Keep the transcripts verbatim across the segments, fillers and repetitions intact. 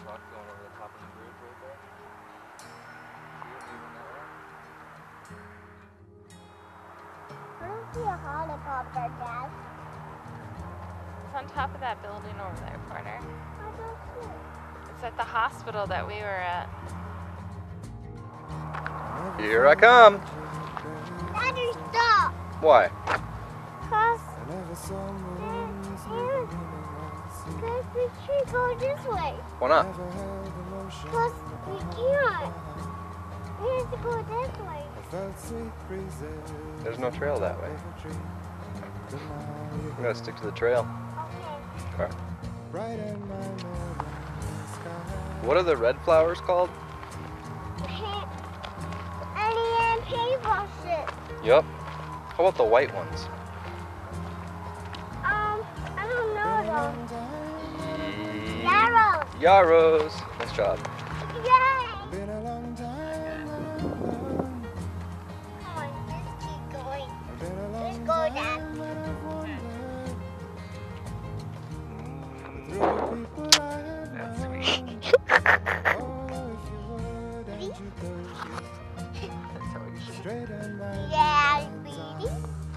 truck going over the top of the bridge right there. See it moving that way? I don't see a helicopter, Dad. It's on top of that building over there, Porter. I don't see it. It's at the hospital that we were at. Here I come. Daddy, stop. Why? Cause, Cause we should go this way. Why not? Cause we can't. We have to go this way. There's no trail that way. We gotta stick to the trail. Okay. Okay. What are the red flowers called? Paint. And paintbrushes. Yup. How about the white ones? Um, I don't know Ye- them. Yarrows. Yarrows. Nice job. Yay! Come on, just keep going. Let's go, Dad. That's sweet. That's how you say it. Yeah, baby.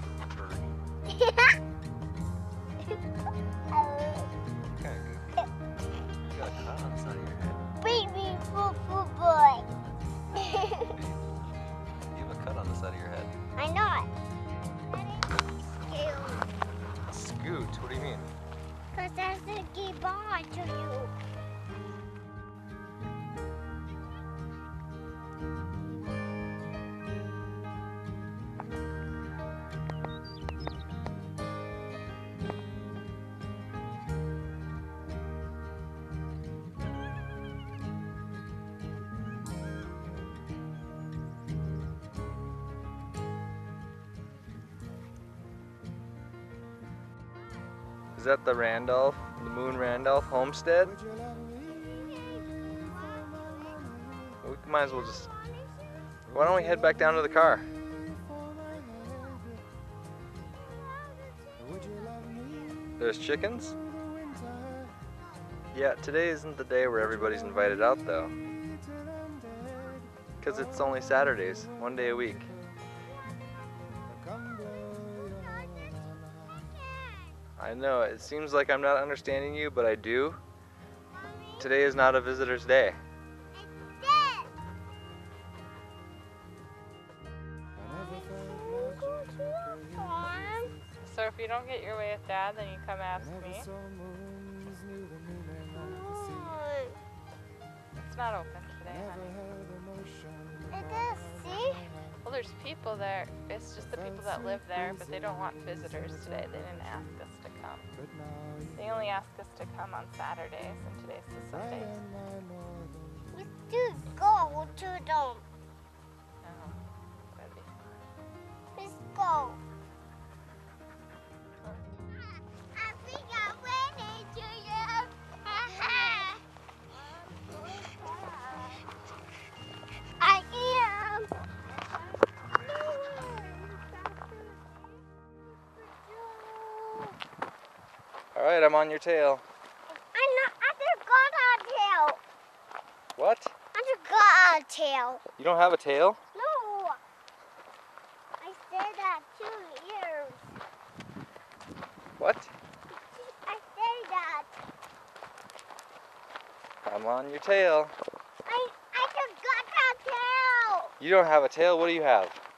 Kinda goofy. You got a cut on the side of your head. Baby boo boo boy. You have a cut on the side of your head. I know it. Scoot? What do you mean? Because that's a give on to you. Is that the Randolph, the Moon Randolph homestead? We might as well just, why don't we head back down to the car? There's chickens? Yeah, today isn't the day where everybody's invited out though. Because it's only Saturdays, one day a week. I know, it seems like I'm not understanding you, but I do. Today is not a visitor's day. So if you don't get your way with Dad, then you come ask me. It's not open today, honey. It is, see? Well, there's people there. It's just the people that live there, but they don't want visitors today. They didn't ask us to come. They only ask us to come on Saturdays, and today's the Sundays. We do go to them. No, that'd be Let's go. I think I'm ready to you. I am. All right, I'm on your tail. I'm not. I just got a tail. What? I just got a tail. You don't have a tail? No. I said that two years. What? I said that. I'm on your tail. I I just got a tail. You don't have a tail, what do you have?